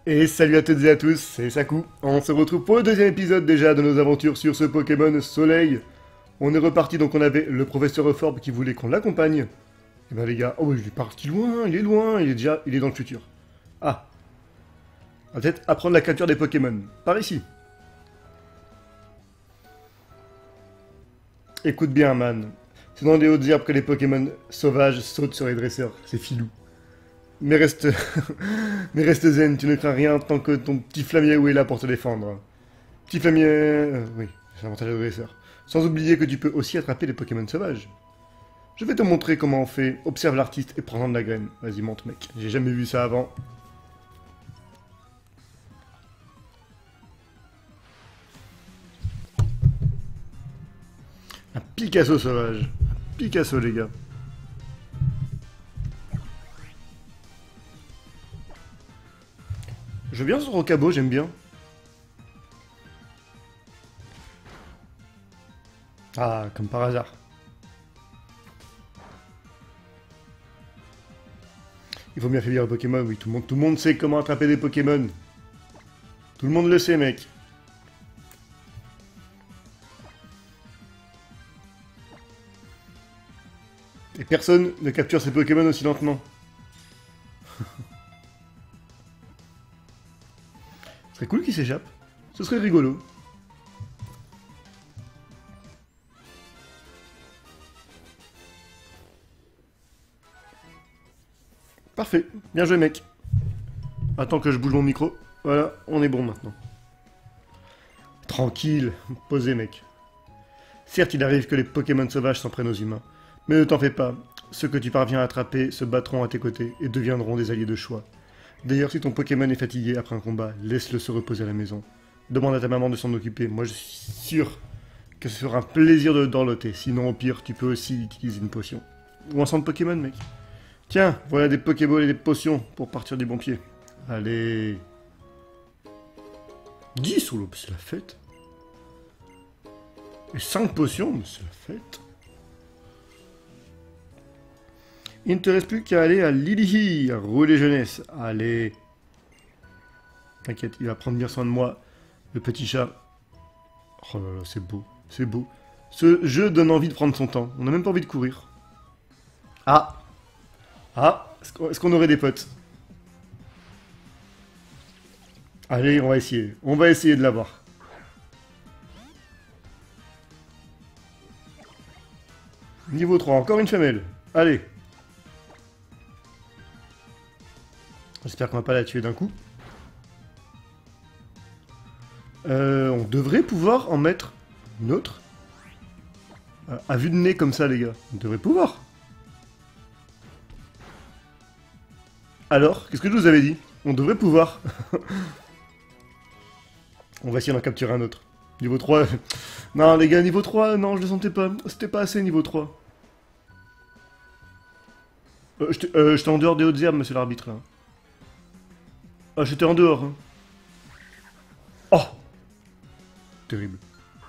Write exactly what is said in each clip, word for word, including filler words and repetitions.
Et salut à toutes et à tous, c'est Saku. On se retrouve pour le deuxième épisode déjà de nos aventures sur ce Pokémon Soleil. On est reparti, donc on avait le professeur Euphorbe qui voulait qu'on l'accompagne. Et ben les gars, oh il est parti loin, il est loin, il est déjà, il est dans le futur. Ah, on va peut-être apprendre la capture des Pokémon, par ici. Écoute bien man, c'est dans les hautes herbes que les Pokémon sauvages sautent sur les dresseurs, c'est filou. Mais reste... Mais reste zen, tu ne crains rien tant que ton petit Flamiaou est là pour te défendre. Petit Flamiaou... Euh, oui, c'est l'avantage de dresseur. Sans oublier que tu peux aussi attraper les Pokémon sauvages. Je vais te montrer comment on fait. Observe l'artiste et prends-en de la graine. Vas-y, monte mec. J'ai jamais vu ça avant. Un Picasso sauvage. Un Picasso les gars. Je veux bien ce rocabo, j'aime bien. Ah, comme par hasard. Il faut bien affaiblir le Pokémon, oui, tout le monde, tout le monde sait comment attraper des Pokémon. Tout le monde le sait, mec. Et personne ne capture ces Pokémon aussi lentement. Ce serait cool qu'il s'échappe. Ce serait rigolo. Parfait. Bien joué, mec. Attends que je bouge mon micro. Voilà, on est bon maintenant. Tranquille. Posé, mec. Certes, il arrive que les Pokémon sauvages s'en prennent aux humains. Mais ne t'en fais pas. Ceux que tu parviens à attraper se battront à tes côtés et deviendront des alliés de choix. D'ailleurs, si ton Pokémon est fatigué après un combat, laisse-le se reposer à la maison. Demande à ta maman de s'en occuper. Moi, je suis sûr que ce sera un plaisir de dorloter. Sinon, au pire, tu peux aussi utiliser une potion. Ou un centre Pokémon, mec. Tiens, voilà des Pokéballs et des potions pour partir du bon pied. Allez. dix solo, c'est la fête. Et cinq potions, mais c'est la fête. Il ne te reste plus qu'à aller à Lilihi, rouler jeunesse. Allez. T'inquiète, il va prendre bien soin de moi. Le petit chat. Oh là là, c'est beau. C'est beau. Ce jeu donne envie de prendre son temps. On n'a même pas envie de courir. Ah. Ah. Est-ce qu'on aurait des potes? Allez, on va essayer. On va essayer de l'avoir. Niveau trois, encore une femelle. Allez. J'espère qu'on va pas la tuer d'un coup. Euh, on devrait pouvoir en mettre une autre. Euh, à vue de nez comme ça, les gars. On devrait pouvoir. Alors, qu'est-ce que je vous avais dit? On devrait pouvoir. On va essayer d'en capturer un autre. Niveau trois. Non, les gars, niveau trois, non, je le sentais pas. C'était pas assez, niveau trois. Euh, J'étais euh, en dehors des hautes herbes, monsieur l'arbitre, là. Ah, j'étais en dehors. Hein. Oh! Terrible.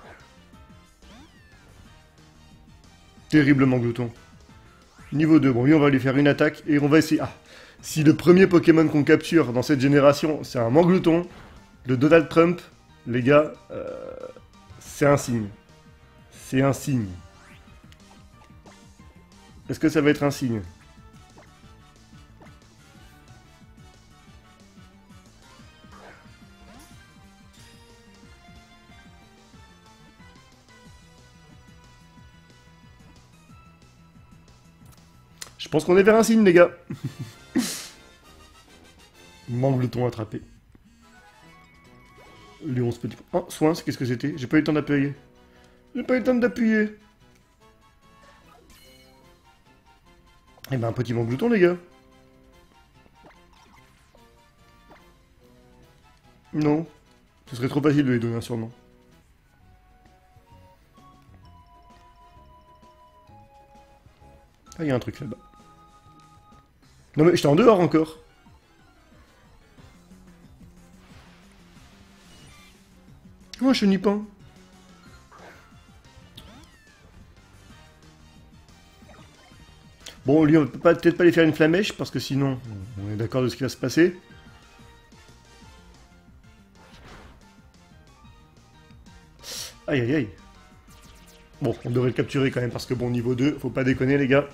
Terriblement glouton. Niveau deux. Bon, lui, on va lui faire une attaque et on va essayer... Ah! Si le premier Pokémon qu'on capture dans cette génération, c'est un Manglouton, le Donald Trump, les gars, euh, c'est un signe. C'est un signe. Est-ce que ça va être un signe? Je pense qu'on est vers un signe, les gars. Manglouton attrapé. Les onze petits... Oh, soin, qu'est-ce que c'était? J'ai pas eu le temps d'appuyer. J'ai pas eu le temps d'appuyer. Eh ben, un petit Manglouton, les gars. Non. Ce serait trop facile de lui donner un surnom. Ah, il y a un truc là-bas. Non mais j'étais en dehors encore. Oh, chenipan. Bon, lui, on peut peut-être pas lui faire une flamèche, parce que sinon, on est d'accord de ce qui va se passer. Aïe aïe aïe. Bon, on devrait le capturer quand même, parce que bon, niveau deux, faut pas déconner les gars.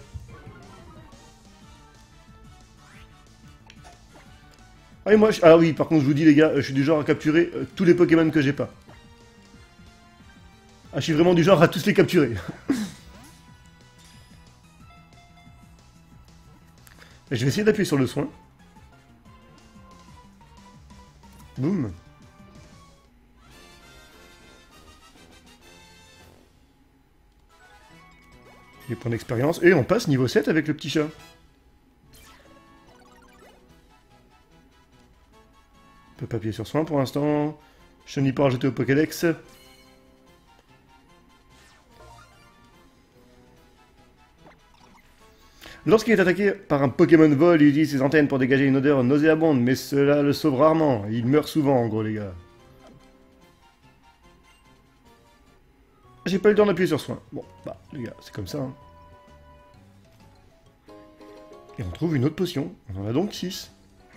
Ah, et moi, je... ah oui, par contre, je vous dis les gars, je suis du genre à capturer euh, tous les Pokémon que j'ai pas. Ah, je suis vraiment du genre à tous les capturer. Je vais essayer d'appuyer sur le soin. Boum. Les points d'expérience. Et on passe niveau sept avec le petit chat. On peut pas appuyer sur soin pour l'instant. Je n'ai pas rajouté au Pokédex. Lorsqu'il est attaqué par un Pokémon vol, il utilise ses antennes pour dégager une odeur nauséabonde, mais cela le sauve rarement. Il meurt souvent, en gros, les gars. J'ai pas eu le temps d'appuyer sur soin. Bon, bah, les gars, c'est comme ça. Hein. Et on trouve une autre potion. On en a donc six.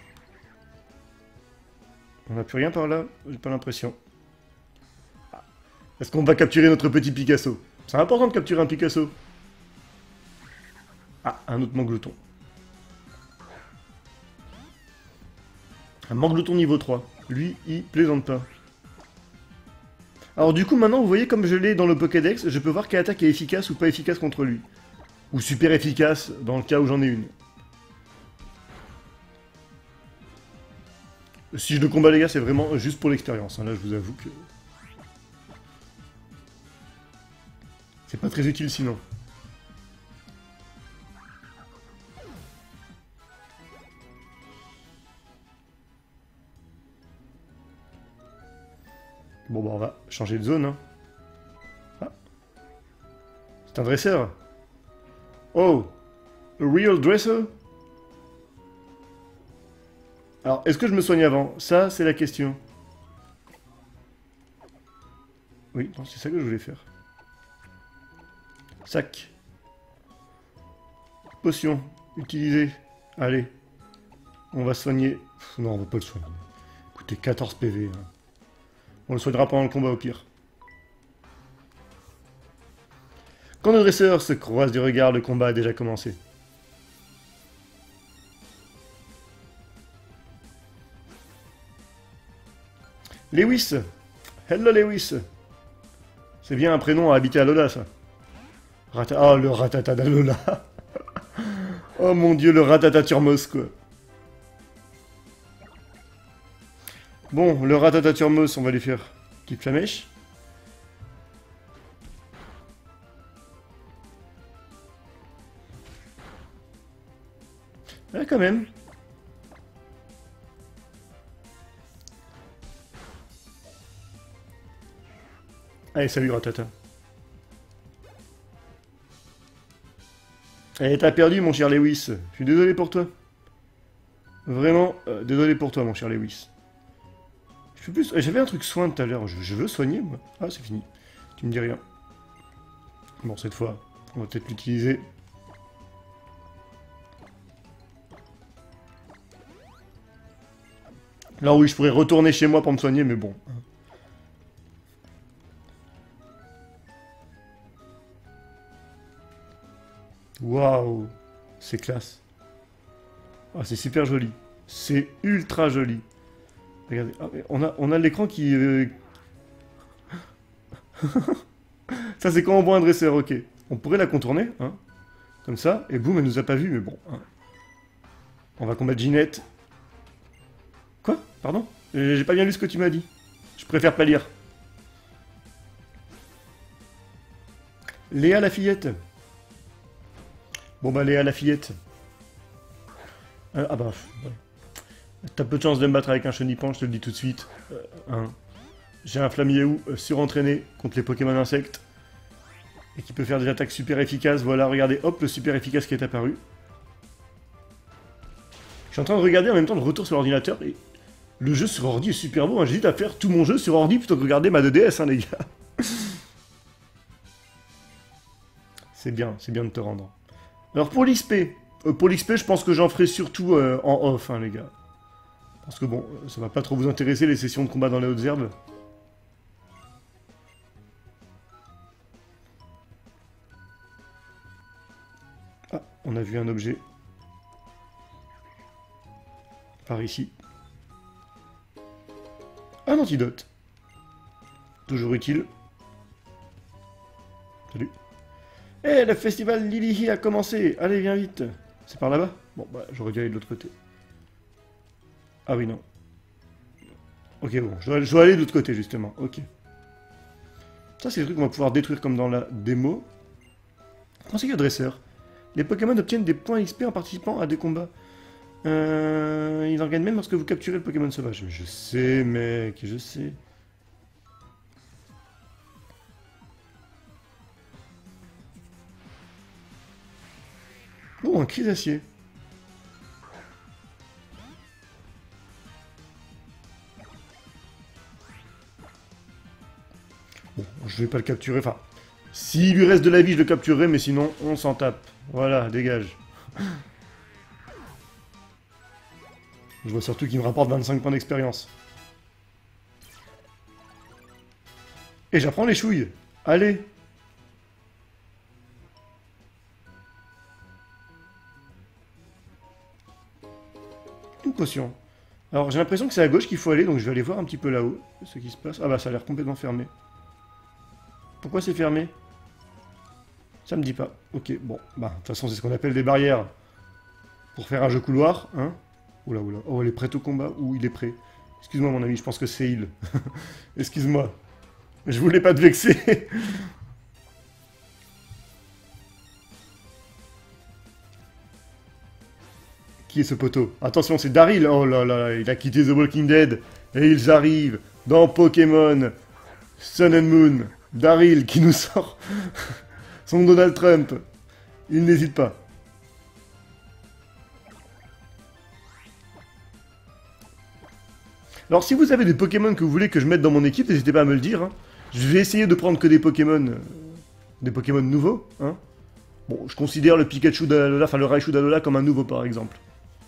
On n'a plus rien par là, j'ai pas l'impression. Ah. Est-ce qu'on va capturer notre petit Picasso? C'est important de capturer un Picasso. Ah, un autre Manglouton. Un Manglouton niveau trois. Lui, il plaisante pas. Alors du coup, maintenant, vous voyez, comme je l'ai dans le Pokédex, je peux voir quelle attaque est efficace ou pas efficace contre lui. Ou super efficace, dans le cas où j'en ai une. Si je le combats, les gars, c'est vraiment juste pour l'expérience. Hein. Là, je vous avoue que... c'est pas très utile sinon. Bon, bah, on va changer de zone. Hein. Ah. C'est un dresseur. Oh! A real dresser? Alors, est-ce que je me soigne avant? Ça, c'est la question. Oui, c'est ça que je voulais faire. Sac. Potion. Utilisée. Allez. On va soigner. Pff, non, on va pas le soigner. Écoutez, quatorze P V. Hein. On le soignera pendant le combat au pire. Quand nos dresseurs se croisent du regard, le combat a déjà commencé. Lewis. Hello Lewis. C'est bien un prénom à habiter à Lola, ça. Rata... Ah, le ratata d'Alola. Oh mon dieu, le ratata Turmos, quoi. Bon, le ratata Turmos, on va lui faire petite flamèche. Ah, quand même. Allez, salut Ratata. Eh, t'as perdu, mon cher Lewis. Je suis désolé pour toi. Vraiment, euh, désolé pour toi, mon cher Lewis. Je fais plus... J'avais un truc soin tout à l'heure. Je, je veux soigner, moi. Ah, c'est fini. Tu me dis rien. Bon, cette fois, on va peut-être l'utiliser. Là, oui, je pourrais retourner chez moi pour me soigner, mais bon. Waouh, c'est classe. Ah, c'est super joli. C'est ultra joli. Regardez, ah, on a, on a l'écran qui... Euh... Ça, c'est quand on voit un dresseur, ok. On pourrait la contourner, hein. Comme ça, et boum, elle nous a pas vu, mais bon. Hein. On va combattre Ginette. Quoi? Pardon? J'ai pas bien lu ce que tu m'as dit. Je préfère pas lire. Léa la fillette. Bon bah Léa la fillette. Euh, ah bah... Ouais. T'as peu de chance de me battre avec un chenipan, je te le dis tout de suite. Euh, hein. J'ai un Flamiaou euh, surentraîné contre les Pokémon insectes. Et qui peut faire des attaques super efficaces. Voilà, regardez, hop, le super efficace qui est apparu. Je suis en train de regarder en même temps le retour sur l'ordinateur. Et le jeu sur ordi est super beau. Hein. J'hésite à faire tout mon jeu sur ordi plutôt que regarder ma deux D S, hein, les gars. C'est bien, c'est bien de te rendre. Alors pour l'X P, euh, pour l'X P, je pense que j'en ferai surtout euh, en off, hein, les gars. Parce que bon, ça va pas trop vous intéresser les sessions de combat dans les hautes herbes. on a vu un objet. Par ici. Un antidote. Toujours utile. Salut. Eh, le festival Lilihi a commencé. Allez, viens vite. C'est par là-bas? Bon, bah, j'aurais dû aller de l'autre côté. Ah oui, non. Ok, bon, je dois, je dois aller de l'autre côté, justement. Ok. Ça, c'est le truc qu'on va pouvoir détruire comme dans la démo. Conseiller dresseur. Les Pokémon obtiennent des points X P en participant à des combats. Euh, ils en gagnent même lorsque vous capturez le Pokémon sauvage. Je sais, mec, je sais. Oh, un cri d'acier. Bon, je vais pas le capturer, enfin... S'il lui reste de la vie, je le capturerai, mais sinon, on s'en tape. Voilà, dégage. Je vois surtout qu'il me rapporte vingt-cinq points d'expérience. Et j'apprends les chouilles. Allez. Une potion. Alors, j'ai l'impression que c'est à gauche qu'il faut aller, donc je vais aller voir un petit peu là-haut ce qui se passe. Ah bah, ça a l'air complètement fermé. Pourquoi c'est fermé? Ça me dit pas. Ok, bon. Bah, de toute façon, c'est ce qu'on appelle des barrières. Pour faire un jeu couloir, hein. Oula, oula. Oh, elle est prête au combat? Ou il est prêt? Excuse-moi, mon ami, je pense que c'est il. Excuse-moi. Je voulais pas te vexer. Qui est ce poteau? Attention, c'est Daryl. Oh là là, il a quitté The Walking Dead. Et ils arrivent dans Pokémon Sun and Moon. Daryl qui nous sort son Donald Trump. Il n'hésite pas. Alors si vous avez des Pokémon que vous voulez que je mette dans mon équipe, n'hésitez pas à me le dire. Hein. Je vais essayer de prendre que des Pokémon... Euh, des Pokémon nouveaux. Hein. Bon, je considère le Pikachu d'Alola, enfin le Raichu d'Alola comme un nouveau par exemple.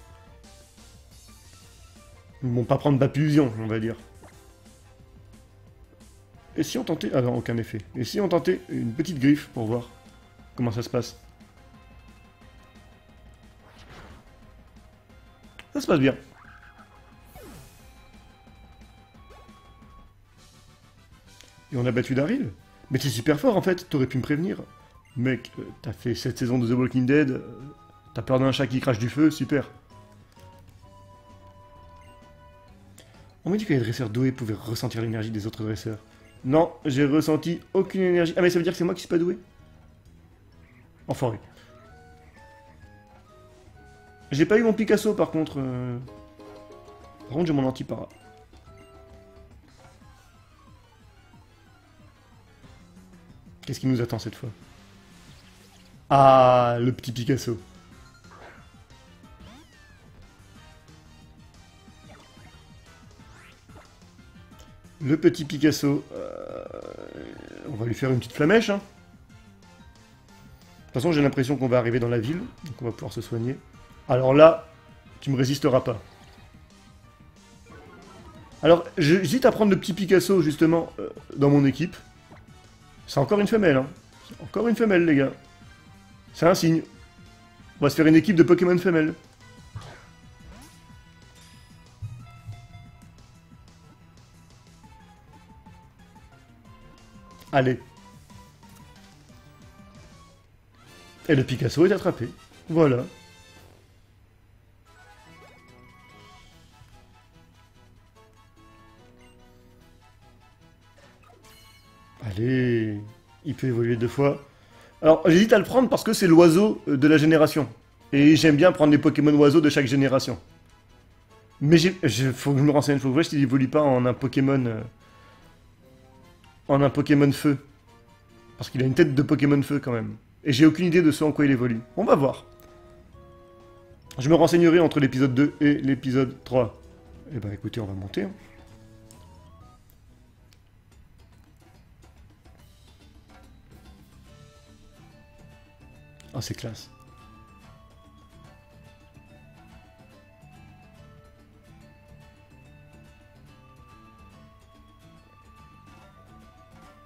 Bon, pas prendre Bapusion, on va dire. Et si on tentait... Ah non, aucun effet. Et si on tentait une petite griffe pour voir comment ça se passe? Ça se passe bien. Et on a battu Daryl? Mais t'es super fort en fait, t'aurais pu me prévenir. Mec, euh, t'as fait cette saison de The Walking Dead, euh, t'as peur d'un chat qui crache du feu, super. On m'a dit que les dresseurs doués pouvaient ressentir l'énergie des autres dresseurs. Non, j'ai ressenti aucune énergie. Ah mais ça veut dire que c'est moi qui suis pas doué? Enfoiré. J'ai pas eu mon Picasso par contre. Euh... Par contre j'ai mon anti-para. Qu'est-ce qui nous attend cette fois? Ah, le petit Picasso. Le petit Picasso. Euh, on va lui faire une petite flamèche. Hein. De toute façon, j'ai l'impression qu'on va arriver dans la ville. Donc on va pouvoir se soigner. Alors là, tu me résisteras pas. Alors, j'hésite à prendre le petit Picasso, justement, euh, dans mon équipe. C'est encore une femelle, hein. C'est encore une femelle, les gars. C'est un signe. On va se faire une équipe de Pokémon femelles. Allez. Et le Picasso est attrapé. Voilà. Allez. Il peut évoluer deux fois. Alors, j'hésite à le prendre parce que c'est l'oiseau de la génération. Et j'aime bien prendre les Pokémon oiseaux de chaque génération. Mais il faut que je me renseigne, faut que je vois s'il évolue pas en un Pokémon... Euh, en un Pokémon feu. Parce qu'il a une tête de Pokémon feu quand même. Et j'ai aucune idée de ce en quoi il évolue. On va voir. Je me renseignerai entre l'épisode deux et l'épisode trois. Eh ben écoutez, on va monter. Hein. Ah, c'est classe.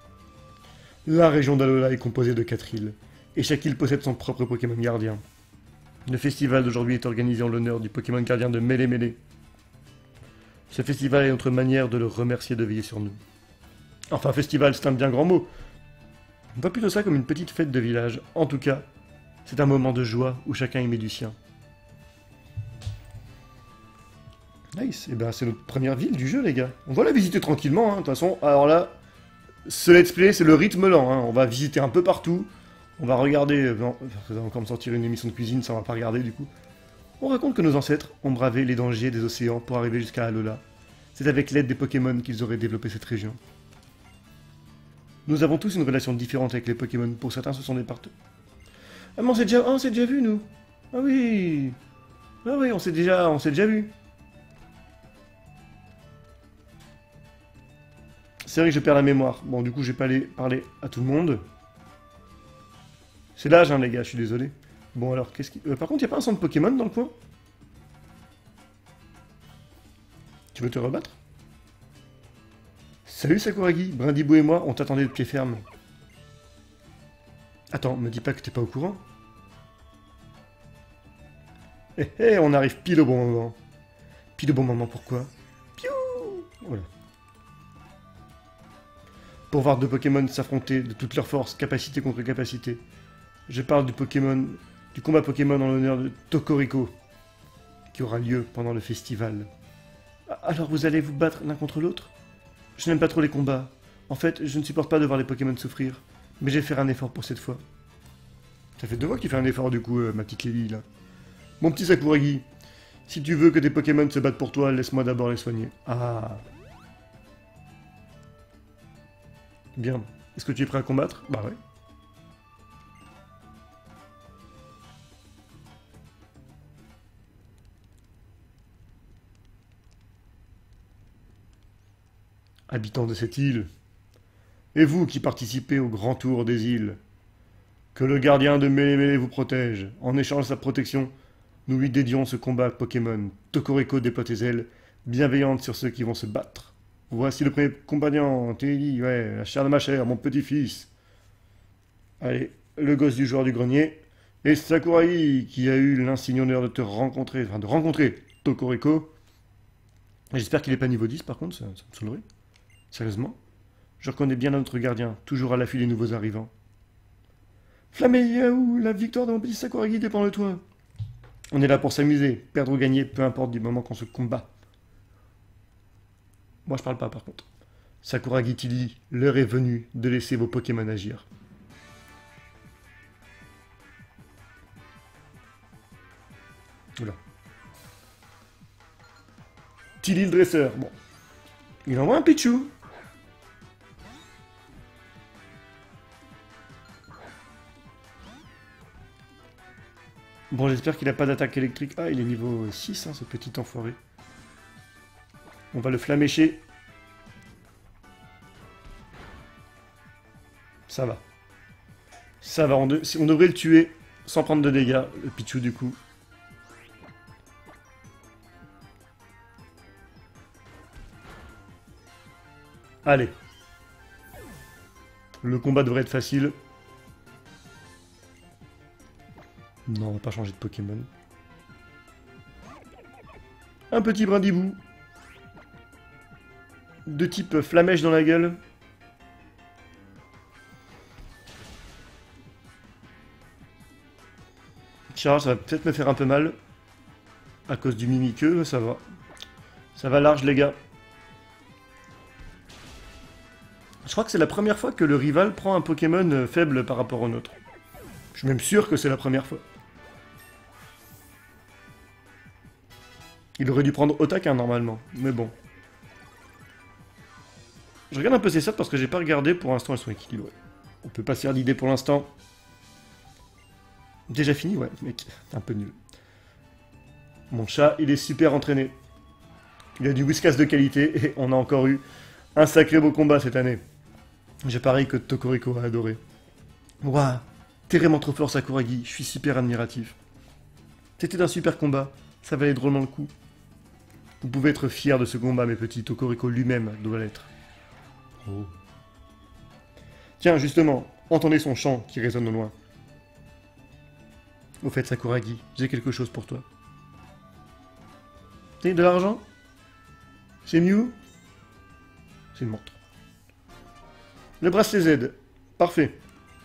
La région d'Alola est composée de quatre îles, et chaque île possède son propre Pokémon gardien. Le festival d'aujourd'hui est organisé en l'honneur du Pokémon gardien de Mêlée Mêlée. Ce festival est notre manière de le remercier de veiller sur nous. Enfin, festival, c'est un bien grand mot. On voit plutôt ça comme une petite fête de village. En tout cas, c'est un moment de joie où chacun y met du sien. Nice, et ben c'est notre première ville du jeu, les gars. On va la visiter tranquillement, hein. De toute façon. Alors là, ce let's play, c'est le rythme lent, hein. On va visiter un peu partout. On va regarder... Non, ça va encore me sortir une émission de cuisine, ça on va pas regarder du coup. On raconte que nos ancêtres ont bravé les dangers des océans pour arriver jusqu'à Alola. C'est avec l'aide des Pokémon qu'ils auraient développé cette région. Nous avons tous une relation différente avec les Pokémon. Pour certains, ce sont des partout. Ah mais on s'est déjà... Ah, on s'est déjà vu, nous. Ah oui. Ah oui, on s'est déjà... On s'est déjà vu. C'est vrai que je perds la mémoire. Bon, du coup, je vais pas aller parler à tout le monde. C'est l'âge, hein, les gars, je suis désolé. Bon, alors, qu'est-ce qui... Euh, par contre, il n'y a pas un centre Pokémon dans le coin? Tu veux te rebattre? Salut Sakuragi, Brindibou et moi, on t'attendait de pied ferme. Attends, me dis pas que t'es pas au courant. Eh hé, on arrive pile au bon moment. Pile au bon moment, pourquoi? Piou! Voilà. Pour voir deux Pokémon s'affronter de toute leur force, capacité contre capacité. Je parle du Pokémon, du combat Pokémon en l'honneur de Tokoriko, qui aura lieu pendant le festival. Alors vous allez vous battre l'un contre l'autre? Je n'aime pas trop les combats. En fait, je ne supporte pas de voir les Pokémon souffrir. Mais je vais faire un effort pour cette fois. Ça fait deux fois que tu fais un effort du coup, euh, ma petite Lily, là. Mon petit Sakuragi, si tu veux que tes Pokémon se battent pour toi, laisse-moi d'abord les soigner. Ah. Bien. Est-ce que tu es prêt à combattre? Bah ouais. Habitants de cette île, et vous qui participez au grand tour des îles, que le gardien de Mêlée Mêlée vous protège. En échange de sa protection, nous lui dédions ce combat Pokémon. Tokoriko déploie tes ailes, bienveillante sur ceux qui vont se battre. Voici le premier compagnon, Teddy, ouais, la chair de ma chair, mon petit-fils. Allez, le gosse du joueur du grenier, et Sakurai, qui a eu l'insigne honneur de te rencontrer, enfin de rencontrer Tokoriko. J'espère qu'il n'est pas niveau dix par contre, ça, ça me saoulerait. Sérieusement? Je reconnais bien notre gardien, toujours à l'affût des nouveaux arrivants. Flaméliaou, la victoire de mon petit Sakuragi dépend de toi. On est là pour s'amuser, perdre ou gagner, peu importe du moment qu'on se combat. Moi je parle pas par contre. Sakuragi Tilly, l'heure est venue de laisser vos Pokémon agir. Oula. Tilly le dresseur, bon. Il envoie un Pichu. Bon, j'espère qu'il n'a pas d'attaque électrique. Ah, il est niveau six, hein, ce petit enfoiré. On va le flamécher. Ça va. Ça va, on, de... on devrait le tuer sans prendre de dégâts, le Pichu du coup. Allez. Le combat devrait être facile. Non, on va pas changer de Pokémon. Un petit Brindibou. De type flamèche dans la gueule. Charge, ça va peut-être me faire un peu mal. À cause du mimiqueux, mais ça va. Ça va large, les gars. Je crois que c'est la première fois que le rival prend un Pokémon faible par rapport au nôtre. Je suis même sûr que c'est la première fois. Il aurait dû prendre Otaka normalement, mais bon. Je regarde un peu ces stats parce que j'ai pas regardé, pour l'instant elles sont équilibrées. On peut pas se faire d'idée pour l'instant. Déjà fini, ouais, mec, un peu nul. Mon chat, il est super entraîné. Il a du whiskas de qualité et on a encore eu un sacré beau combat cette année. Je parie que Tokoriko a adoré. Ouah, t'es vraiment trop fort Sakuragi, je suis super admiratif. C'était un super combat, ça valait drôlement le coup. Vous pouvez être fiers de ce combat, mes petits. Tokoriko lui-même doit l'être. Oh. Tiens, justement, entendez son chant qui résonne au loin. Au fait, Sakuragi, j'ai quelque chose pour toi. T'as de l'argent? C'est Mew? C'est une montre. Le bracelet Z. Parfait.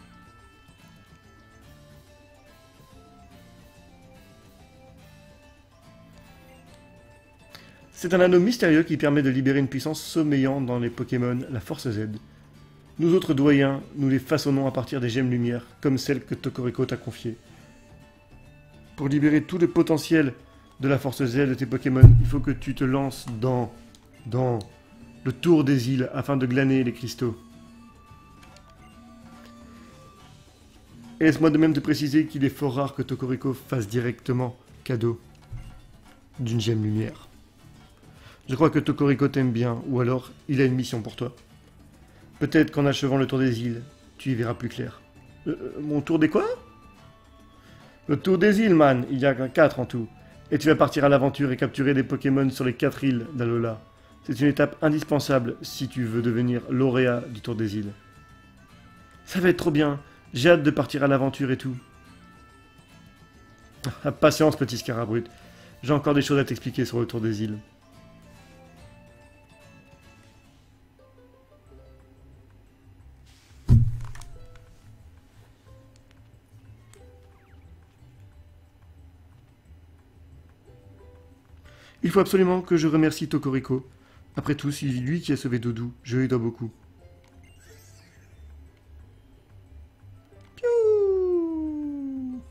C'est un anneau mystérieux qui permet de libérer une puissance sommeillant dans les Pokémon, la Force Z. Nous autres doyens, nous les façonnons à partir des gemmes lumière, comme celle que Tokoriko t'a confiée. Pour libérer tout le potentiel de la Force Z de tes Pokémon, il faut que tu te lances dans... dans... le tour des îles, afin de glaner les cristaux. Et laisse-moi de même te préciser qu'il est fort rare que Tokoriko fasse directement cadeau d'une gemme lumière. Je crois que Tokoriko t'aime bien, ou alors il a une mission pour toi. Peut-être qu'en achevant le tour des îles, tu y verras plus clair. Euh, mon tour des quoi? Le tour des îles, man, il y a quatre en tout. Et tu vas partir à l'aventure et capturer des Pokémon sur les quatre îles d'Alola. C'est une étape indispensable si tu veux devenir lauréat du tour des îles. Ça va être trop bien, j'ai hâte de partir à l'aventure et tout. Ah, patience, petit Scarabrut. J'ai encore des choses à t'expliquer sur le tour des îles. Il faut absolument que je remercie Tokoriko. Après tout, c'est lui qui a sauvé Doudou. Je lui dois beaucoup. Piou.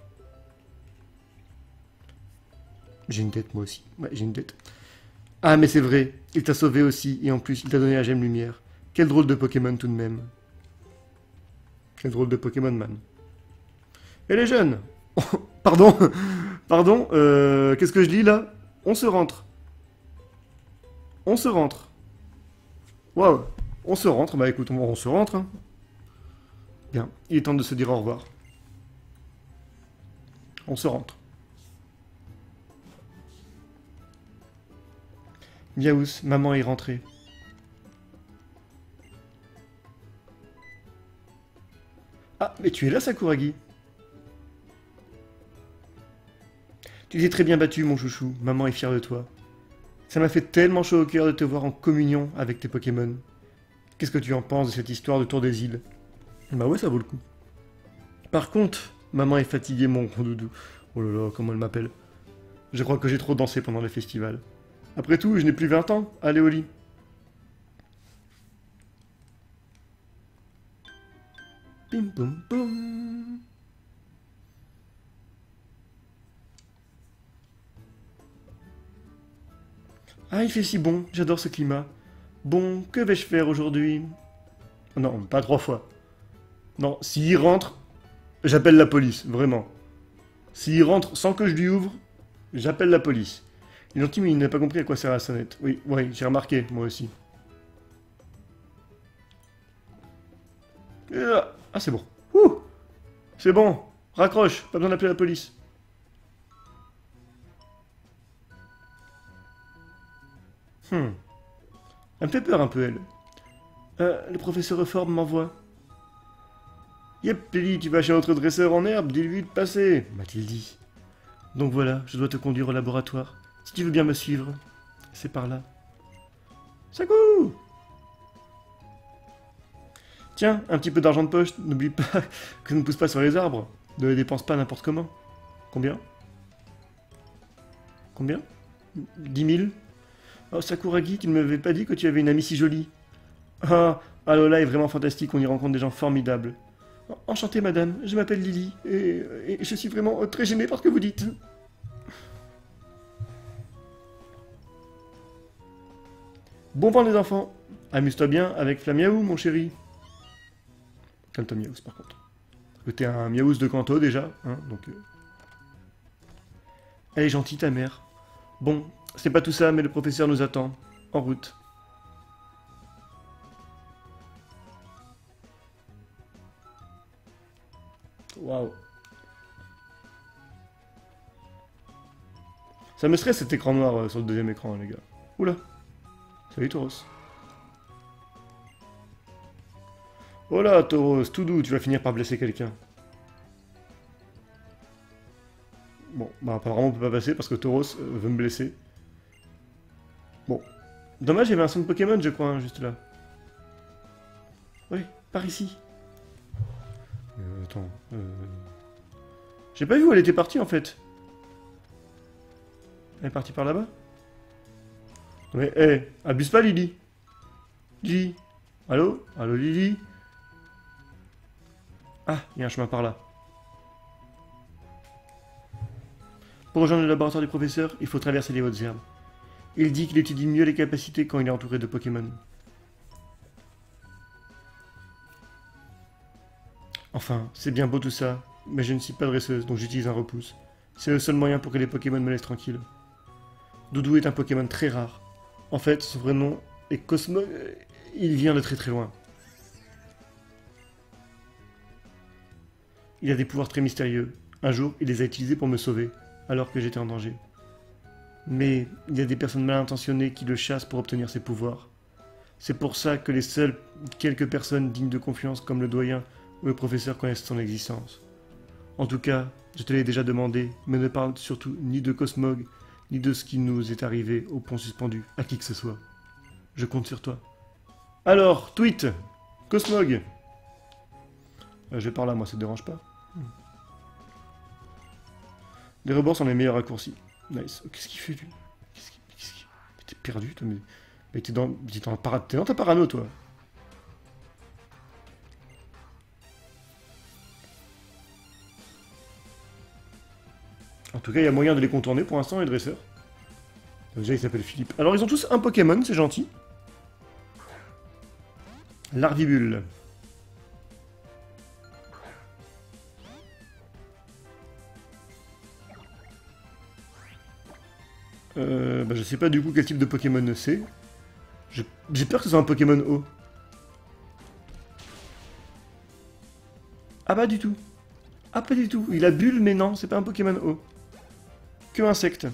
J'ai une tête, moi aussi. Ouais, j'ai une tête. Ah, mais c'est vrai. Il t'a sauvé aussi. Et en plus, il t'a donné la gemme lumière. Quel drôle de Pokémon tout de même. Quel drôle de Pokémon, man. Et les jeunes. Pardon. Pardon. Euh, Qu'est-ce que je lis, là? On se rentre. On se rentre. Waouh. On se rentre. Bah écoute, on, on se rentre. Hein. Bien. Il est temps de se dire au revoir. On se rentre. Miaous, maman est rentrée. Ah, mais tu es là, Sakuragi. Tu t'es très bien battu, mon chouchou. Maman est fière de toi. Ça m'a fait tellement chaud au cœur de te voir en communion avec tes Pokémon. Qu'est-ce que tu en penses de cette histoire de tour des îles? Bah ouais, ça vaut le coup. Par contre, maman est fatiguée, mon gros doudou. Oh là là, comment elle m'appelle. Je crois que j'ai trop dansé pendant le festival. Après tout, je n'ai plus vingt ans. Allez au lit. Bim boum boum. Ah, il fait si bon, j'adore ce climat. Bon, que vais-je faire aujourd'hui? Non, pas trois fois. Non, s'il rentre, j'appelle la police, vraiment. S'il rentre sans que je lui ouvre, j'appelle la police. Il est gentil, mais il n'a pas compris à quoi sert la sonnette. Oui, oui, j'ai remarqué, moi aussi. Ah, c'est bon. Ouh, c'est bon, raccroche, pas besoin d'appeler la police. Hmm. Elle me fait peur un peu, elle. Euh, le professeur Reforme m'envoie. Yep, Lily, tu vas chez notre dresseur en herbe, dis-lui de passer, m'a-t-il dit. Donc voilà, je dois te conduire au laboratoire. Si tu veux bien me suivre, c'est par là. Sakou! Tiens, un petit peu d'argent de poche, n'oublie pas que ne pousse pas sur les arbres. Ne les dépense pas n'importe comment. Combien? Combien? Dix mille? Oh, Sakuragi, tu ne m'avais pas dit que tu avais une amie si jolie. Ah, Alola est vraiment fantastique, on y rencontre des gens formidables. Enchantée, madame, je m'appelle Lily, et, et je suis vraiment très gênée par ce que vous dites. Bon vent, les enfants. Amuse-toi bien avec Flamiaou, mon chéri. Calme-toi, Miaous, par contre. Que t'es un Miaous de Kanto, déjà, hein, donc... Euh... Elle est gentille, ta mère. Bon, c'est pas tout ça, mais le professeur nous attend. En route. Waouh. Ça me stresse cet écran noir euh, sur le deuxième écran, hein, les gars. Oula. Salut, Tauros. Oh là, Tauros, tout doux, tu vas finir par blesser quelqu'un. Bah apparemment on peut pas passer parce que Tauros euh, veut me blesser. Bon. Dommage, il y avait un centre Pokémon je crois, hein, juste là. Oui, par ici. Euh, attends. Euh... J'ai pas vu où elle était partie en fait. Elle est partie par là-bas. Mais, hé, hey, abuse pas Lily. Lily. Allô? Allô Lily? Ah, il y a un chemin par là. Pour rejoindre le laboratoire du professeur, il faut traverser les hautes herbes. Il dit qu'il étudie mieux les capacités quand il est entouré de Pokémon. Enfin, c'est bien beau tout ça, mais je ne suis pas dresseuse, donc j'utilise un repousse. C'est le seul moyen pour que les Pokémon me laissent tranquille. Doudou est un Pokémon très rare. En fait, son vrai nom est Cosmo... Il vient de très très loin. Il a des pouvoirs très mystérieux. Un jour, il les a utilisés pour me sauver, alors que j'étais en danger. Mais il y a des personnes mal intentionnées qui le chassent pour obtenir ses pouvoirs. C'est pour ça que les seules quelques personnes dignes de confiance comme le doyen ou le professeur connaissent son existence. En tout cas, je te l'ai déjà demandé, mais ne parle surtout ni de Cosmog, ni de ce qui nous est arrivé au pont suspendu, à qui que ce soit. Je compte sur toi. Alors, tweet Cosmog euh, Je vais par là, moi, ça te dérange pas. Les rebords sont les meilleurs raccourcis. Nice. Qu'est-ce qu'il fait, lui? Qu'est-ce qu'il... Qu'est-ce qu'il... T'es perdu, toi, mais... Mais t'es dans... T'es dans... Para... T'es dans ta parano, toi. En tout cas, il y a moyen de les contourner pour l'instant, les dresseurs. Déjà, il s'appelle Philippe. Alors, ils ont tous un Pokémon, c'est gentil. Larvibule. Euh, bah, je sais pas du coup quel type de Pokémon c'est. J'ai peur que ce soit un Pokémon eau. Ah, pas du tout. Ah, pas du tout. Il a bulle, mais non, c'est pas un Pokémon eau. Que insecte.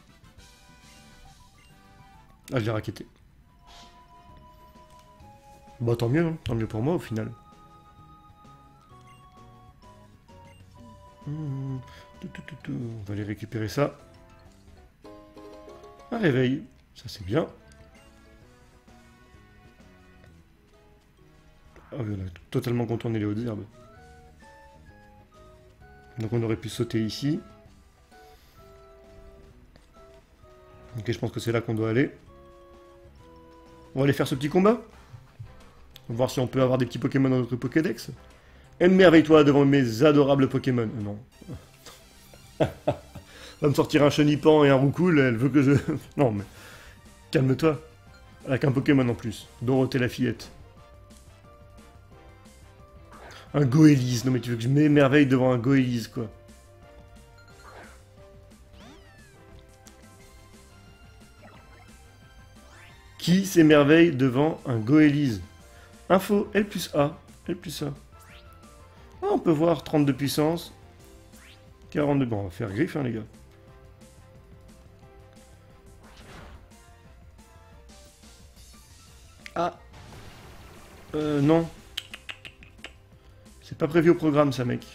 Ah, je l'ai raquetté. Bah, tant mieux, hein. Tant mieux pour moi au final. Mmh. Tout, tout, tout, tout. On va aller récupérer ça. Un réveil. Ça, c'est bien. Ah oui, on a totalement contourné les hautes herbes. Donc on aurait pu sauter ici. Ok, je pense que c'est là qu'on doit aller. On va aller faire ce petit combat. On va voir si on peut avoir des petits Pokémon dans notre Pokédex. Émerveille-toi devant mes adorables Pokémon. Euh, non. Va me sortir un Chenipan et un Roucoule, elle veut que je... Non, mais... Calme-toi. Avec un Pokémon en plus. Dorothée la fillette. Un Goélise. Non mais tu veux que je m'émerveille devant un Goélise, quoi. Qui s'émerveille devant un Goélise? Info, L plus A. L plus A. Ah, on peut voir trente de puissance. quarante-deux... Bon, on va faire griffe, hein, les gars. Ah. Euh, non. C'est pas prévu au programme, ça, mec.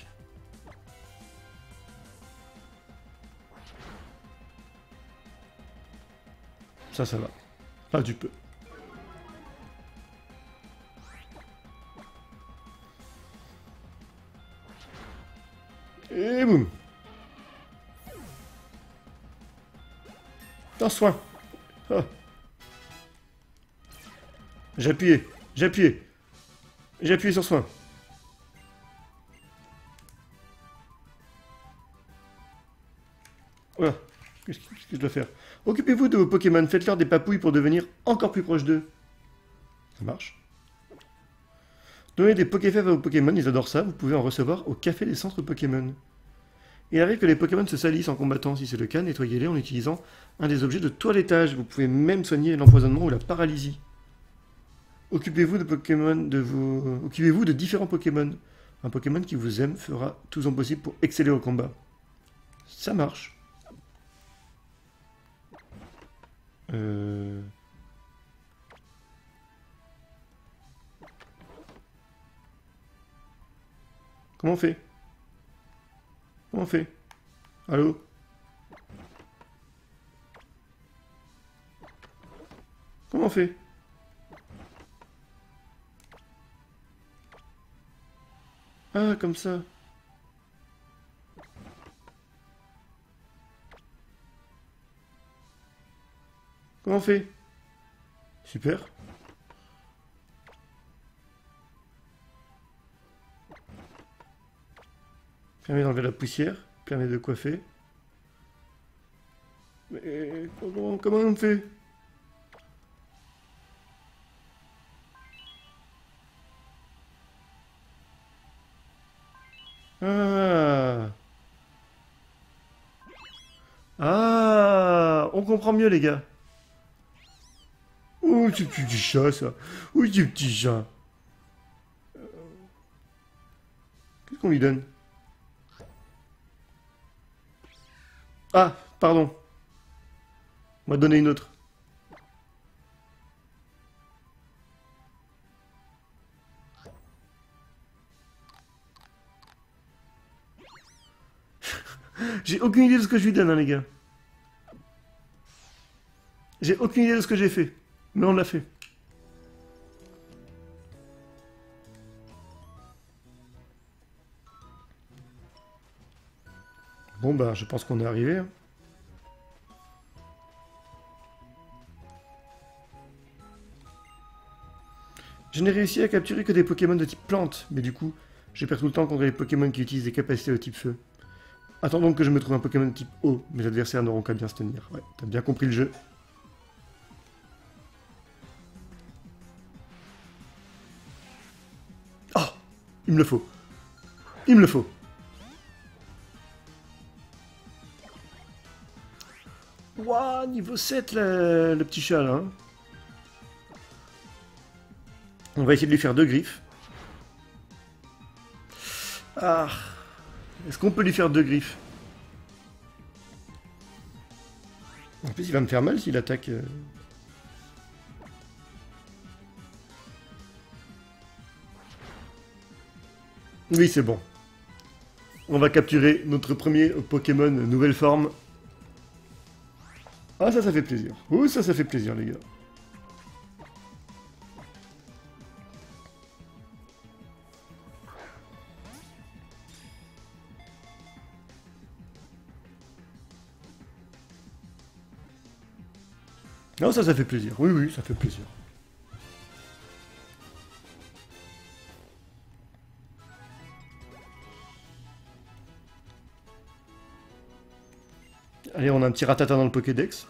Ça, ça va. Là, tu peux. Et boum. Un soin. Ah. J'ai appuyé. J'ai appuyé. J'ai appuyé sur soin. Voilà. Qu'est-ce que je dois faire? Occupez-vous de vos Pokémon. Faites-leur des papouilles pour devenir encore plus proches d'eux. Ça marche. Donnez des Pokéfèves à vos Pokémon. Ils adorent ça. Vous pouvez en recevoir au café des centres Pokémon. Il arrive que les Pokémon se salissent en combattant. Si c'est le cas, nettoyez-les en utilisant un des objets de toilettage. Vous pouvez même soigner l'empoisonnement ou la paralysie. Occupez-vous de Pokémon de vos... Occupez-vous de différents Pokémon. Un Pokémon qui vous aime fera tout son possible pour exceller au combat. Ça marche. Euh... Comment on fait? Comment on fait? Allô? Comment on fait? Ah, comme ça. Comment on fait? Super. Permet d'enlever la poussière. Permet de coiffer. Mais comment, comment on fait? Ah. Ah. On comprend mieux, les gars. Oh, c'est petit chat, ça. Oui, c'est petit chat. Qu'est-ce qu'on lui donne? Ah, pardon. On m'a donné une autre. J'ai aucune idée de ce que je lui donne, hein, les gars. J'ai aucune idée de ce que j'ai fait. Mais on l'a fait. Bon, bah, je pense qu'on est arrivé. Hein. Je n'ai réussi à capturer que des Pokémon de type plante, mais du coup, je perds tout le temps contre les Pokémon qui utilisent des capacités de type feu. Attends donc que je me trouve un Pokémon de type eau. Mes adversaires n'auront qu'à bien se tenir. Ouais, t'as bien compris le jeu. Oh, il me le faut. Il me le faut. Waouh, niveau sept, le, le petit chat, là. Hein. On va essayer de lui faire deux griffes. Ah. Est-ce qu'on peut lui faire deux griffes? En plus, il va me faire mal s'il attaque... Euh... Oui, c'est bon. On va capturer notre premier Pokémon nouvelle forme. Ah, ça, ça fait plaisir. Oh, ça, ça fait plaisir, les gars. Non, ça, ça fait plaisir. Oui, oui, ça fait plaisir. Allez, on a un petit ratata dans le Pokédex.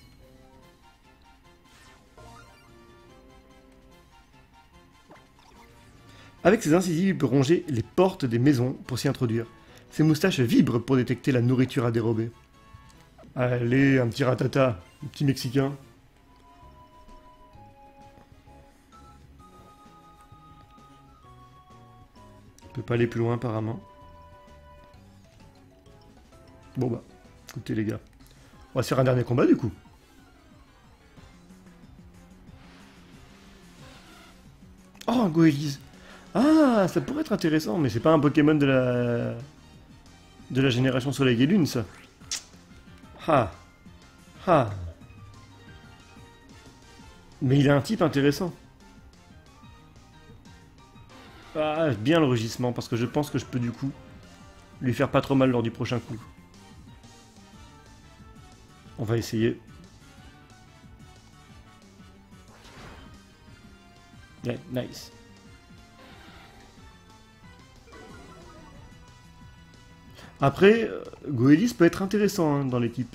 Avec ses incisives, il peut ronger les portes des maisons pour s'y introduire. Ses moustaches vibrent pour détecter la nourriture à dérober. Allez, un petit ratata, un petit Mexicain. On peut pas aller plus loin apparemment. Bon bah, écoutez les gars, on va se faire un dernier combat du coup. Oh, un Goélise. Ah, ça pourrait être intéressant, mais c'est pas un Pokémon de la... de la génération Soleil et Lune, ça. Ah. Ah. Mais il a un type intéressant. Ah, bien le rugissement, parce que je pense que je peux du coup lui faire pas trop mal lors du prochain coup. On va essayer. Ouais, nice. Après, Goélis peut être intéressant hein, dans l'équipe.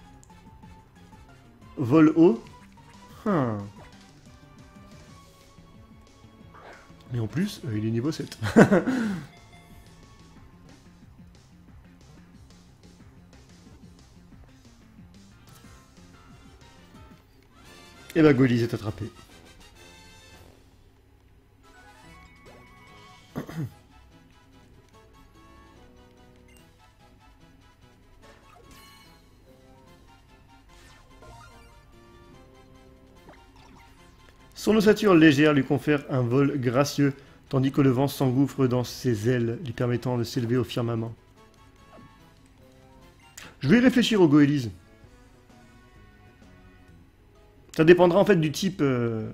Vol haut. Hum. Mais en plus, euh, il est niveau sept. Et bah Goélis est attrapé. Son ossature légère lui confère un vol gracieux, tandis que le vent s'engouffre dans ses ailes, lui permettant de s'élever au firmament. Je vais y réfléchir au Goélis. Ça dépendra en fait du type... Euh,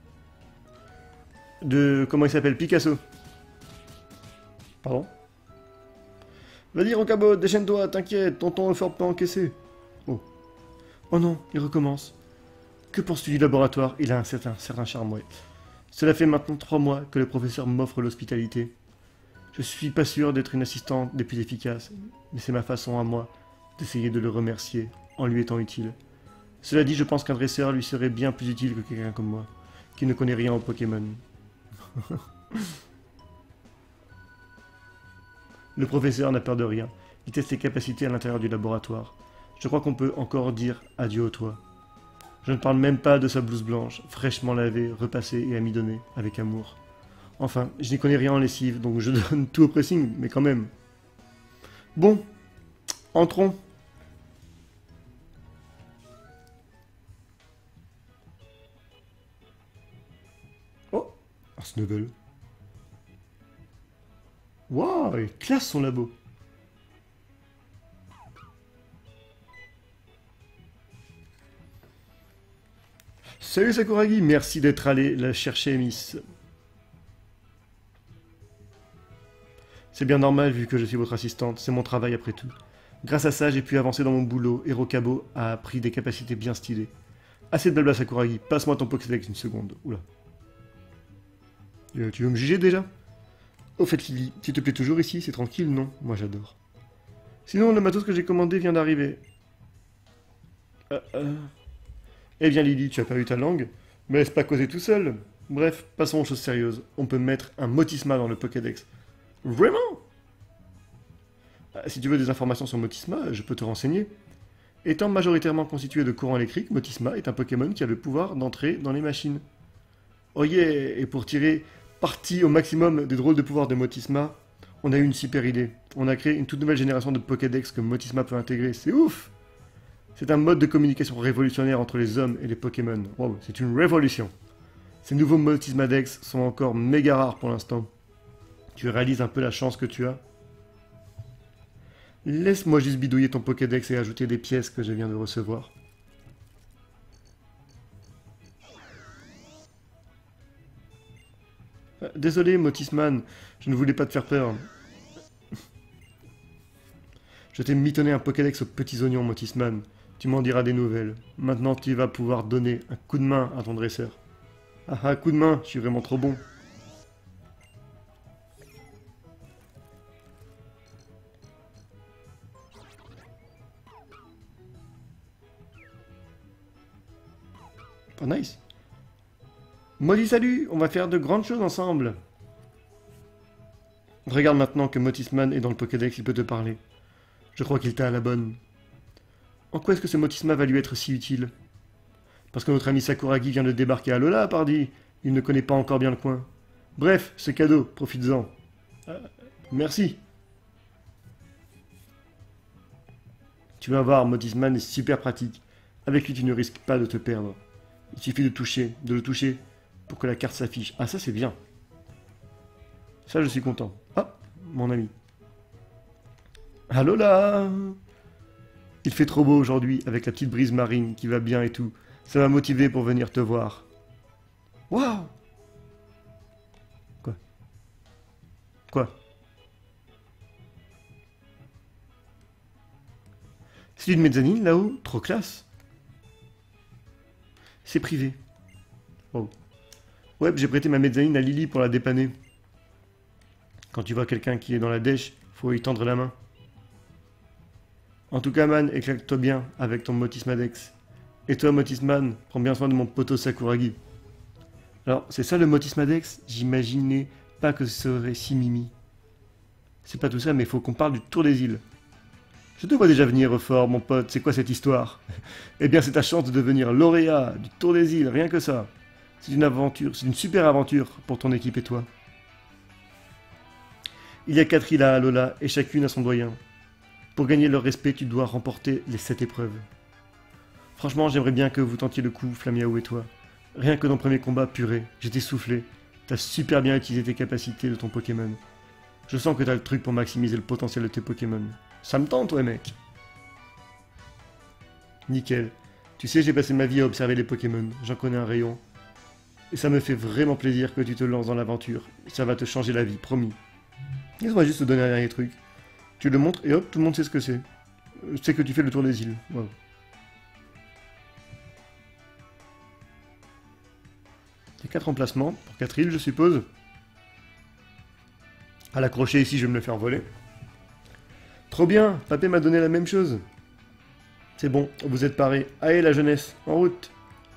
de... Comment il s'appelle? Picasso. Pardon? Vas-y, Rocabo, déchaîne-toi, t'inquiète, tonton Euphorbe peut encaisser. Oh. Oh non, il recommence. Que penses-tu du laboratoire? Il a un certain, certain charme, ouais. Cela fait maintenant trois mois que le professeur m'offre l'hospitalité. Je suis pas sûr d'être une assistante des plus efficaces, mais c'est ma façon à moi d'essayer de le remercier en lui étant utile. Cela dit, je pense qu'un dresseur lui serait bien plus utile que quelqu'un comme moi, qui ne connaît rien aux Pokémon. Le professeur n'a peur de rien. Il teste ses capacités à l'intérieur du laboratoire. Je crois qu'on peut encore dire adieu au toit. Je ne parle même pas de sa blouse blanche, fraîchement lavée, repassée et amidonnée, avec amour. Enfin, je n'y connais rien en lessive, donc je donne tout au pressing, mais quand même. Bon, entrons. Oh, un Snubble. Waouh, il classe son labo. Salut Sakuragi, merci d'être allé la chercher, Miss. C'est bien normal vu que je suis votre assistante, c'est mon travail après tout. Grâce à ça, j'ai pu avancer dans mon boulot et Rocabo a appris des capacités bien stylées. Assez de blabla Sakuragi, passe-moi ton Pokédex une seconde. Oula. Euh, tu veux me juger déjà? Au fait Lily, tu te plais toujours ici, c'est tranquille, non? Moi j'adore. Sinon, le matos que j'ai commandé vient d'arriver. Euh, euh... Eh bien Lily, tu as pas eu ta langue? Me laisse pas causer tout seul. Bref, passons aux choses sérieuses. On peut mettre un Motisma dans le Pokédex. Vraiment? Si tu veux des informations sur Motisma, je peux te renseigner. Étant majoritairement constitué de courant électrique, Motisma est un Pokémon qui a le pouvoir d'entrer dans les machines. Oh yeah! Et pour tirer parti au maximum des drôles de pouvoirs de Motisma, on a eu une super idée. On a créé une toute nouvelle génération de Pokédex que Motisma peut intégrer. C'est ouf! C'est un mode de communication révolutionnaire entre les hommes et les Pokémon. Wow, c'est une révolution. Ces nouveaux Motisma Dex sont encore méga rares pour l'instant. Tu réalises un peu la chance que tu as? Laisse-moi juste bidouiller ton Pokédex et ajouter des pièces que je viens de recevoir. Euh, désolé, Motisman, je ne voulais pas te faire peur. Je t'ai mitonné un Pokédex aux petits oignons, Motisman. Tu m'en diras des nouvelles. Maintenant, tu vas pouvoir donner un coup de main à ton dresseur. Ah ah, coup de main, je suis vraiment trop bon. Oh, nice. Molly, salut, on va faire de grandes choses ensemble. Regarde maintenant que Motisman est dans le Pokédex, il peut te parler. Je crois qu'il t'a à la bonne. En quoi est-ce que ce Motisma va lui être si utile? Parce que notre ami Sakuragi vient de débarquer à Lola, pardi. Il ne connaît pas encore bien le coin. Bref, c'est cadeau, profites-en. Euh, merci. Tu vas voir, Motisman est super pratique. Avec lui, tu ne risques pas de te perdre. Il suffit de toucher, de le toucher, pour que la carte s'affiche. Ah, ça c'est bien. Ça, je suis content. Ah, mon ami. Allô là! Il fait trop beau aujourd'hui, avec la petite brise marine qui va bien et tout. Ça m'a motivé pour venir te voir. Waouh! Quoi? Quoi? C'est une mezzanine là-haut? Trop classe! C'est privé. Oh. Ouais, j'ai prêté ma mezzanine à Lily pour la dépanner. Quand tu vois quelqu'un qui est dans la dèche, faut lui tendre la main. En tout cas, man, éclate-toi bien avec ton Motisma Dex. Et toi, Motisman, prends bien soin de mon poteau Sakuragi. Alors, c'est ça le Motisma Dex? J'imaginais pas que ce serait si mimi. C'est pas tout ça, mais il faut qu'on parle du Tour des îles. Je te vois déjà venir fort, mon pote, c'est quoi cette histoire? Eh bien, c'est ta chance de devenir lauréat du Tour des îles, rien que ça. C'est une aventure, c'est une super aventure pour ton équipe et toi. Il y a quatre îles à Alola, et chacune a son doyen. Pour gagner leur respect, tu dois remporter les sept épreuves. Franchement, j'aimerais bien que vous tentiez le coup, Flamiaou et toi. Rien que dans le premier combat, purée, j'étais soufflé. T'as super bien utilisé tes capacités de ton Pokémon. Je sens que t'as le truc pour maximiser le potentiel de tes Pokémon. Ça me tente, ouais, mec. Nickel. Tu Tu sais, j'ai passé ma vie à observer les Pokémon, j'en connais un rayon. Et ça me fait vraiment plaisir que tu te lances dans l'aventure. Ça va te changer la vie, promis. Laisse-moi juste te donner un dernier truc. Tu le montres et hop, tout le monde sait ce que c'est. C'est que tu fais le tour des îles. Wow. Il y a quatre emplacements, pour quatre îles je suppose. À l'accrocher ici, je vais me le faire voler. Trop bien, Papé m'a donné la même chose. C'est bon, vous êtes parés. Allez la jeunesse, en route.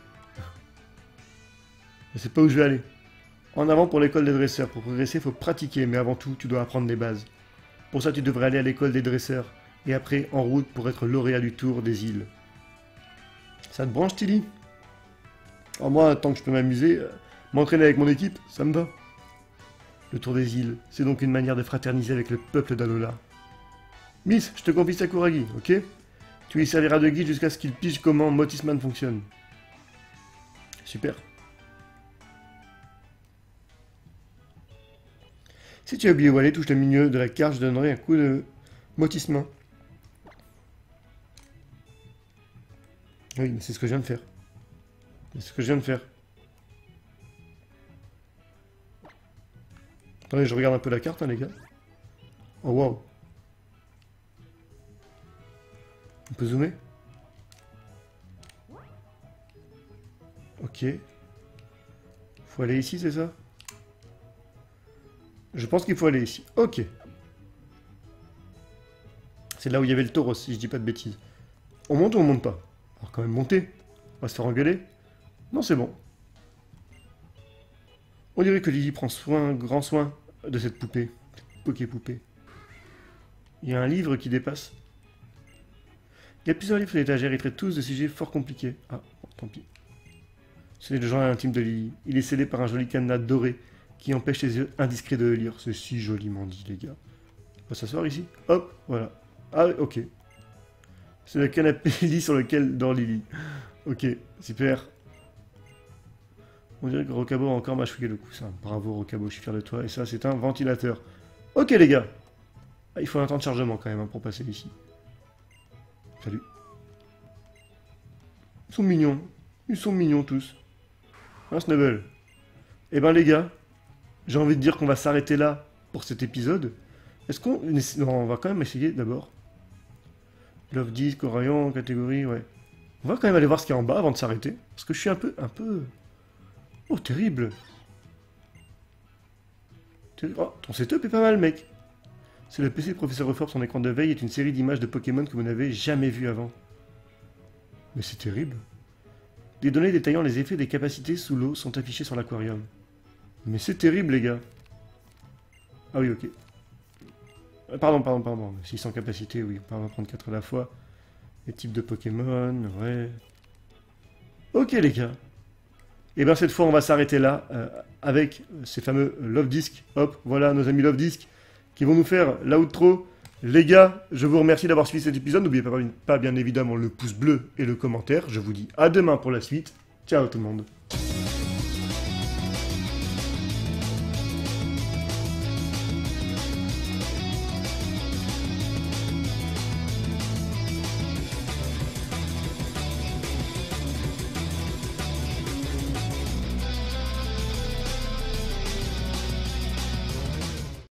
Je sais pas où je vais aller. En avant pour l'école des dresseurs. Pour progresser, il faut pratiquer, mais avant tout, tu dois apprendre les bases. Pour ça, tu devrais aller à l'école des dresseurs. Et après, en route pour être lauréat du tour des îles. Ça te branche, Tilly? Alors moi, tant que je peux m'amuser, euh, m'entraîner avec mon équipe, ça me va. Le tour des îles, c'est donc une manière de fraterniser avec le peuple d'Alola. Miss, je te confie Sakuragi, ok? Tu lui serviras de guide jusqu'à ce qu'il pige comment Motisman fonctionne. Super. Si tu as oublié où aller, touche le milieu de la carte, je donnerai un coup de Motisman. Oui, mais c'est ce que je viens de faire. C'est ce que je viens de faire. Attendez, je regarde un peu la carte, hein, les gars. Oh, waouh. On peut zoomer? Ok. Faut aller ici, c'est ça? Je pense qu'il faut aller ici. Ok. C'est là où il y avait le taureau, si je dis pas de bêtises. On monte ou on monte pas? Alors quand même monter. On va se faire engueuler. Non, c'est bon. On dirait que Lily prend soin, grand soin de cette poupée. Poké-poupée. Il y a un livre qui dépasse. Il y a plusieurs livres sur l'étagère, ils traitent tous de sujets fort compliqués. Ah, bon, tant pis. C'est le journal intime de Lily. Il est scellé par un joli cadenas doré qui empêche les yeux indiscrets de le lire. C'est si joliment dit, les gars. On va s'asseoir ici. Hop, voilà. Ah, ok. C'est le canapé lit sur lequel dort Lily. Ok, super. On dirait que Rocabo a encore mâchouillé le coussin. Bravo Rocabo, je suis fier de toi. Et ça, c'est un ventilateur. Ok les gars. Ah, il faut un temps de chargement quand même hein, pour passer ici. Salut. Ils sont mignons. Ils sont mignons tous. Hein, Snubble? Eh ben les gars, j'ai envie de dire qu'on va s'arrêter là pour cet épisode. Est-ce qu'on... Non, on va quand même essayer d'abord. Love Disc, rayon, catégorie, ouais. On va quand même aller voir ce qu'il y a en bas avant de s'arrêter. Parce que je suis un peu... un peu... Oh, terrible. Oh, ton setup est pas mal, mec. C'est le P C de Professeur Reform, son écran de veille est une série d'images de Pokémon que vous n'avez jamais vues avant. Mais c'est terrible. Des données détaillant les effets des capacités sous l'eau sont affichées sur l'aquarium. Mais c'est terrible, les gars. Ah oui, ok. Euh, pardon, pardon, pardon. six cents capacités, oui, on peut en prendre quatre à la fois. Les types de Pokémon, ouais. Ok, les gars. Et bien cette fois, on va s'arrêter là, euh, avec ces fameux Love Disc. Hop, voilà nos amis Love Disc, qui vont nous faire l'outro. Les gars, je vous remercie d'avoir suivi cet épisode. N'oubliez pas, pas bien évidemment le pouce bleu et le commentaire. Je vous dis à demain pour la suite. Ciao tout le monde.